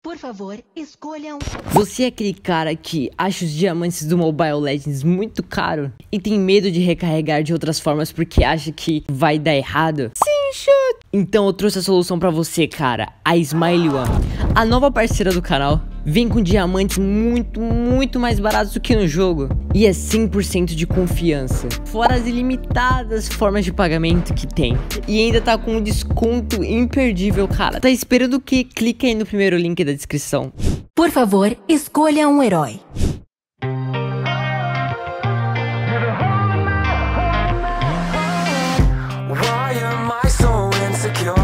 Por favor, escolha um. Você é aquele cara que acha os diamantes do Mobile Legends muito caro e tem medo de recarregar de outras formas porque acha que vai dar errado? Sim, shoot! Então eu trouxe a solução pra você, cara, a Smile One, a nova parceira do canal. Vem com diamantes muito mais baratos do que no jogo e é 100% de confiança, fora as ilimitadas formas de pagamento que tem. E ainda tá com um desconto imperdível, cara. Tá esperando o quê? Clica aí no primeiro link da descrição. Por favor, escolha um herói. Why am I so insecure?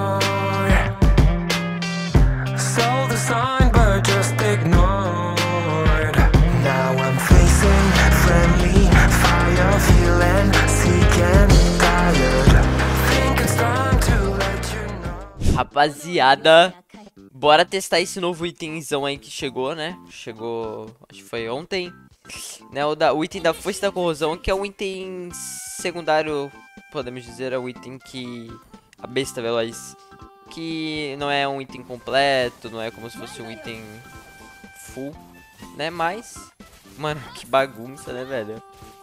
So the sign but just ignored. Now I'm facing friendly fire, feeling sick and tired. Think it's time to let you know. Rapaziada, bora testar esse novo itemzão aí que chegou, né? Chegou, acho que foi ontem, né? O item da Foice da Corrosão, que é um item secundário, podemos dizer, é o item que... a besta veloz, que não é um item completo, não é como se fosse um item full, né? Mas, mano, que bagunça, né, velho?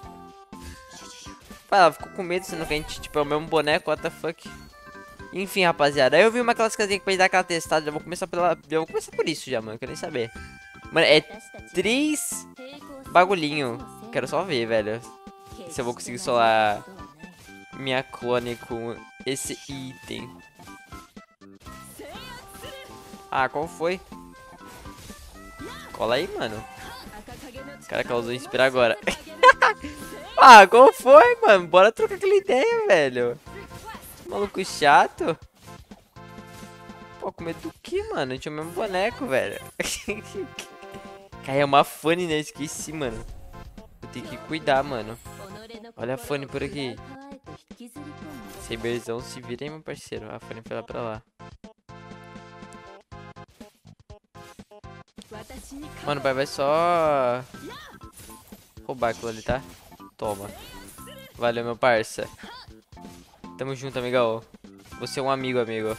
Ela ficou com medo, sendo que a gente, tipo, é o mesmo boneco, what the fuck? Enfim, rapaziada, aí eu vi uma classificazinha pra dar aquela testada, já vou começar por isso já, mano, quero nem saber. Mano, é 3 bagulhinho, quero só ver, velho, se eu vou conseguir solar minha clone com esse item. Ah, qual foi? Cola aí, mano. Cara, que ela usou inspirar agora. Ah, qual foi, mano? Bora trocar aquela ideia, velho. Maluco chato. Pô, com medo do que, mano? A gente é o mesmo boneco, velho. Cara, é uma Fanny, né? Esqueci, mano. Eu tenho que cuidar, mano. Olha a Fanny por aqui. Saberzão, se vira aí, meu parceiro. A Fanny foi lá pra lá. Mano, vai só roubar aquilo ali, tá? Toma. Valeu, meu parça. Tamo junto, amigão. Você é um amigo, amigo.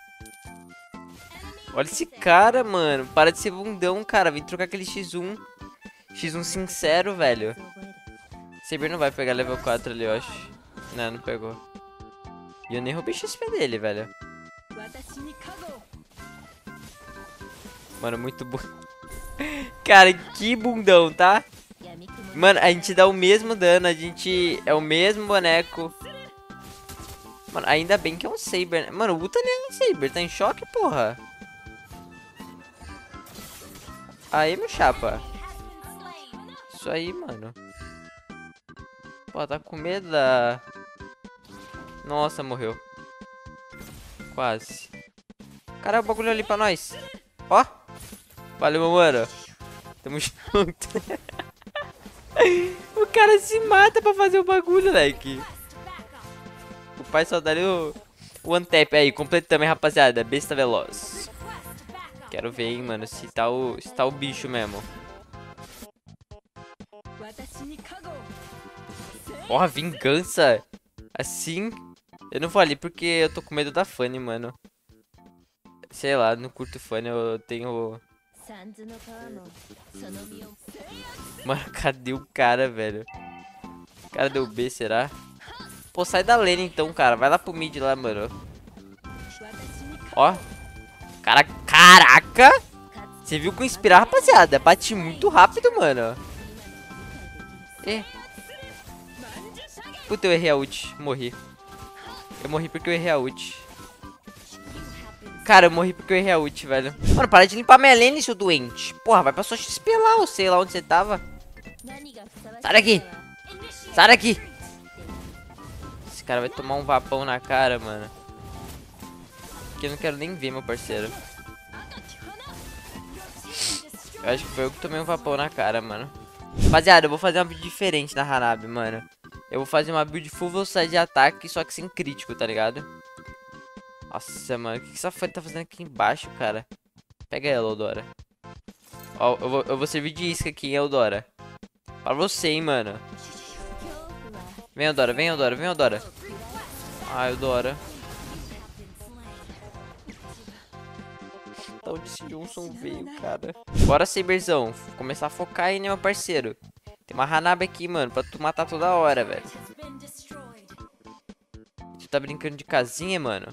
Olha esse cara, mano. Para de ser bundão, cara. Vem trocar aquele X1. X1 sincero, velho. Saber não vai pegar level 4 ali, eu acho. Não, não pegou. E eu nem roubei XP dele, velho. Mano, muito bom. Cara, que bundão, tá? Mano, a gente dá o mesmo dano. A gente é o mesmo boneco. Mano, ainda bem que é um Saber, né? Mano, o Uta nem é um Saber. Tá em choque, porra. Aí, meu chapa. Isso aí, mano. Pô, tá com medo da... Nossa, morreu. Quase. Cara, o bagulho ali pra nós. Ó. Valeu, meu mano. Tamo junto. O cara se mata pra fazer o bagulho, moleque. O pai só dá o one tap aí. Completo também, rapaziada. Besta veloz. Quero ver, hein, mano. Se tá o bicho mesmo. Porra, vingança. Assim. Eu não vou ali porque eu tô com medo da Fanny, mano. Sei lá, não curto Fanny. Eu tenho... Mano, cadê o cara, velho? O cara deu B, será? Pô, sai da lane então, cara. Vai lá pro mid lá, mano. Ó. Cara, caraca! Você viu com inspirar, rapaziada? Bate muito rápido, mano. Puta, eu errei a ult. Morri. Eu morri porque eu errei a ult. Cara, eu morri porque eu errei a ult, velho. Mano, para de limpar minha lane, seu doente. Porra, vai pra sua XP lá, ou sei lá onde você tava. Sai daqui. Sai daqui. Esse cara vai tomar um vapão na cara, mano. Que eu não quero nem ver, meu parceiro. Eu acho que foi eu que tomei um vapão na cara, mano. Rapaziada, eu vou fazer uma build diferente na Hanabi, mano. Eu vou fazer uma build full velocidade de ataque, só que sem crítico, tá ligado? Nossa, mano, o que essa Fanny tá fazendo aqui embaixo, cara? Pega ela, Eudora. Ó, eu vou servir de isca aqui, hein, Eudora. Pra você, hein, mano. Vem, Eudora, vem, Eudora, vem, Eudora. Ai, Eudora. da onde esse Johnson veio, cara. Bora, Saberzão. Começar a focar aí, né, meu parceiro? Tem uma Hanabi aqui, mano, pra tu matar toda hora, velho. Tu tá brincando de casinha, mano?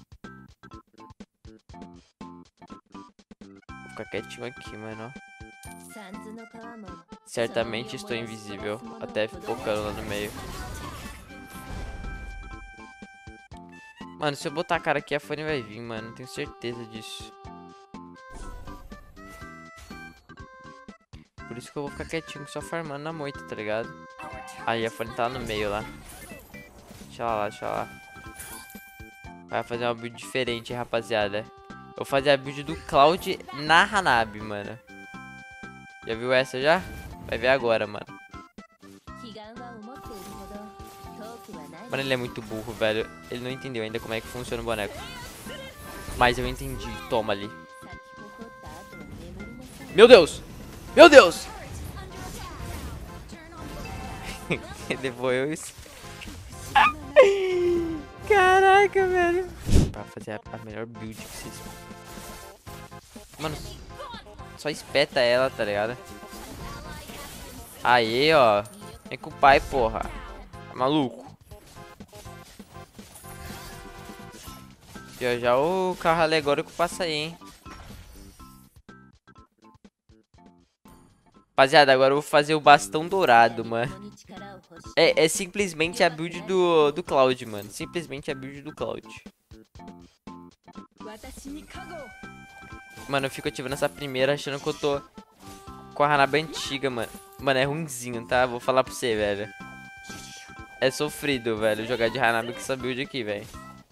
Vou ficar quietinho aqui, mano, ó. Certamente estou invisível. Até focando lá no meio. Mano, se eu botar a cara aqui, a Fanny vai vir, mano. Tenho certeza disso. Por isso que eu vou ficar quietinho, só farmando na moita, tá ligado? Aí a Fanny tá no meio lá. Deixa ela lá, deixa ela lá. Vai fazer uma build diferente, rapaziada. Eu vou fazer a build do Cloud na Hanabi, mano. Já viu essa já? Vai ver agora, mano. Mano, ele é muito burro, velho. Ele não entendeu ainda como é que funciona o boneco. Mas eu entendi. Toma ali. Meu Deus! Meu Deus! Devolveu isso. Caraca, velho. Pra fazer a melhor build que vocês... Mano, só espeta ela, tá ligado? Aí, ó. Vem com o pai, porra. Tá maluco? Já já o carro alegórico passa aí, hein? Rapaziada, agora eu vou fazer o bastão dourado, mano. É simplesmente a build do Cloud, mano. Simplesmente a build do Cloud. Mano, eu fico ativando essa primeira achando que eu tô com a Hanabi antiga, mano. Mano, é ruimzinho, tá? Vou falar pra você, velho. É sofrido, velho, jogar de Hanabi com essa build aqui, velho.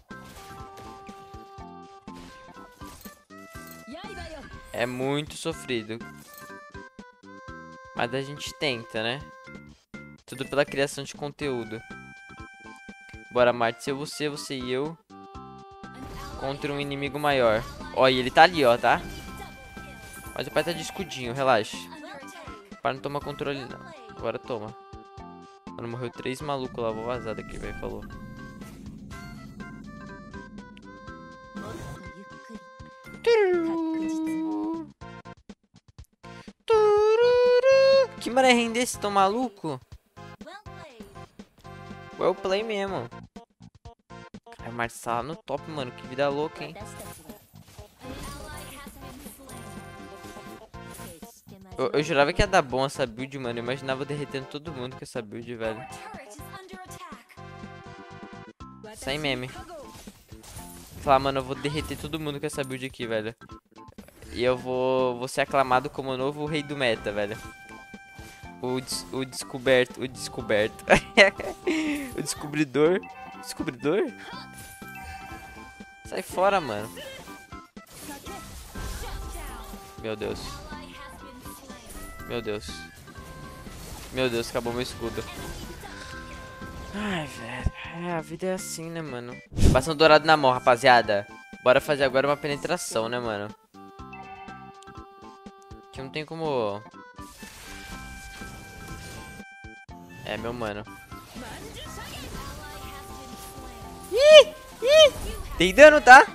É muito sofrido. Mas a gente tenta, né? Tudo pela criação de conteúdo. Bora, Marte. Se você e eu. Contra um inimigo maior. Ó, e ele tá ali, ó, tá? Mas o pai tá de escudinho, relaxa. Para não tomar controle, não. Agora toma. Mano, morreu 3 malucos lá. Vou vazar daqui, velho. Falou. Que maré rende esse? Tão maluco? Well play mesmo. Cara, Marte tá lá no top, mano. Que vida louca, hein? Eu jurava que ia dar bom essa build, mano. Eu imaginava derretendo todo mundo com essa build, velho. Sem meme. Falar, mano, eu vou derreter todo mundo com essa build aqui, velho. E eu vou ser aclamado como o novo rei do meta, velho. O descoberto. O descobridor. Descobridor? Sai fora, mano. Meu Deus. Meu Deus. Meu Deus, acabou meu escudo. Ai, velho. A vida é assim, né, mano? Bastão dourado na mão, rapaziada. Bora fazer agora uma penetração, né, mano? Que não tem como... É, meu mano. Tem dano, tá?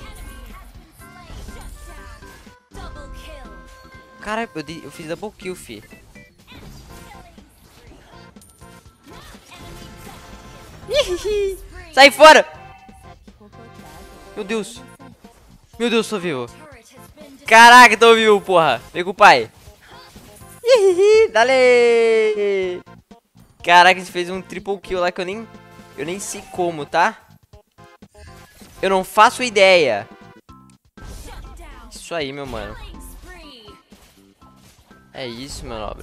Caralho, eu fiz double kill, fi. Sai fora! Meu Deus. Meu Deus, tô vivo. Caraca, tô vivo, porra. Vem com o pai. Dale! Caraca, você fez um triple kill lá que eu nem sei como, tá? Eu não faço ideia. Isso aí, meu mano. É isso, meu nobre.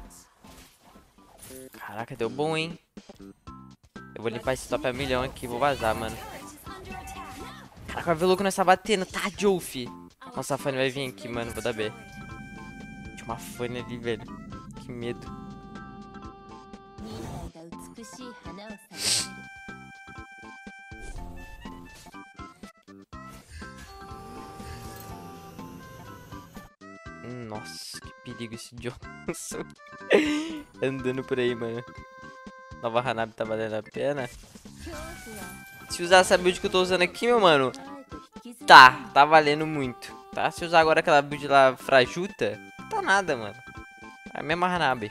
Caraca, deu bom, hein? Eu vou limpar esse top a milhão aqui. Vou vazar, mano. Caraca, vai ver louco nessa batendo. Tá, Joe. Nossa, a Fanny vai vir aqui, mano. Vou dar B. Tinha uma Fanny ali, velho. Que medo. Nossa, que perigo esse Johnson. Andando por aí, mano. Nova Hanabi tá valendo a pena. Se usar essa build que eu tô usando aqui, meu mano, tá valendo muito. tá? Se usar agora aquela build lá frajuta, não tá nada, mano. É a mesma Hanabi.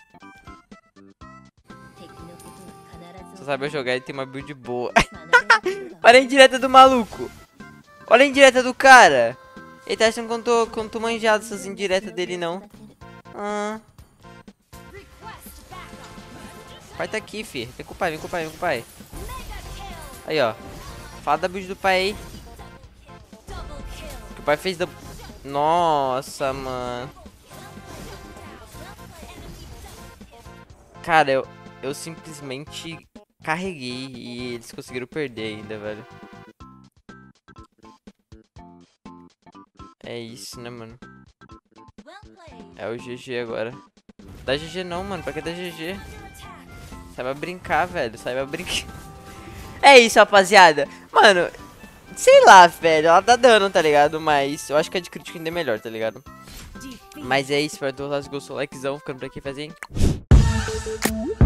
Só sabe eu jogar e tem uma build boa. Olha a indireta do maluco. Olha a indireta do cara. Ele tá achando que eu tô manjado essas indiretas dele, não. O pai tá aqui, fi. Vem com o pai, vem com o pai, vem com o pai. Aí, ó. Fala da build do pai aí. O que o pai fez da... Nossa, mano. Cara, eu simplesmente carreguei e eles conseguiram perder ainda, velho. É isso, né, mano? É o GG agora. Dá GG não, mano. Pra que dar GG? Saiba brincar, velho. Saiba brincar. É isso, rapaziada. Mano, sei lá, velho. Ela tá dando, tá ligado? Mas eu acho que a de crítico ainda é melhor, tá ligado? Mas é isso, espero que vocês gostou. Likezão, ficando por aqui, fazendo.